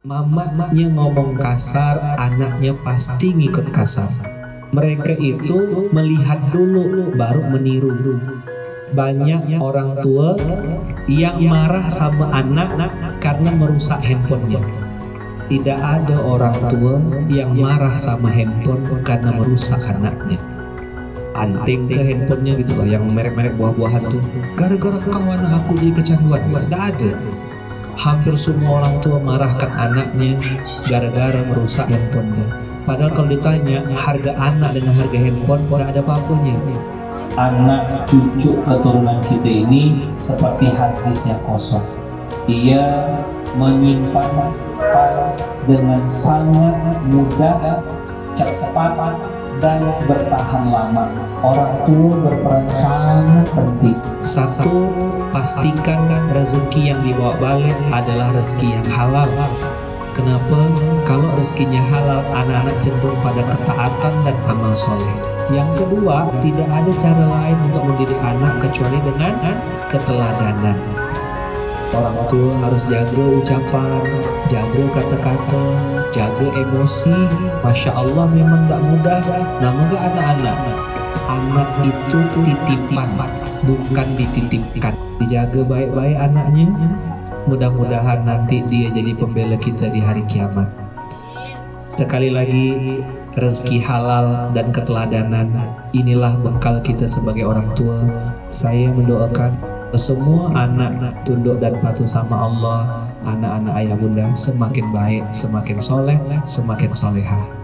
Mamanya ngomong kasar, anaknya pasti ngikut kasar. Mereka itu melihat dulu baru meniru. Banyak orang tua yang marah sama anak karena merusak handphonenya. Tidak ada orang tua yang marah sama handphone karena merusak anaknya. Anting ke handphonenya gitu loh, yang merek-merek buah-buahan tuh. Gara-gara kau anak aku jadi kecanduan. Tidak ada. Hampir semua orang tua marahkan anaknya gara-gara merusak handphonenya. Padahal kalau ditanya harga anak dengan harga handphone, tidak ada apa-apanya. Anak cucu keturunan kita ini seperti harddisk yang kosong. Ia menyimpan file dengan sangat mudah, cepat, dan bertahan lama. Orang tua berperan sangat penting. Satu, pastikan rezeki yang dibawa balik adalah rezeki yang halal. Kenapa? Kalau rezekinya halal, anak-anak cenderung pada ketaatan dan amal soleh. Yang kedua, tidak ada cara lain untuk mendidik anak kecuali dengan keteladanan. Orang tua harus jaga ucapan, jaga kata-kata, jaga emosi. Masya Allah, memang tidak mudah. Namanya anak-anak. Anak itu titipan, bukan dititipkan. Dijaga baik-baik anaknya. Mudah-mudahan nanti dia jadi pembela kita di hari kiamat. Sekali lagi, rezeki halal dan keteladanan, inilah bekal kita sebagai orang tua. Saya mendoakan semua anak tunduk dan patuh sama Allah. Anak-anak ayah bunda semakin baik, semakin soleh, semakin solehah.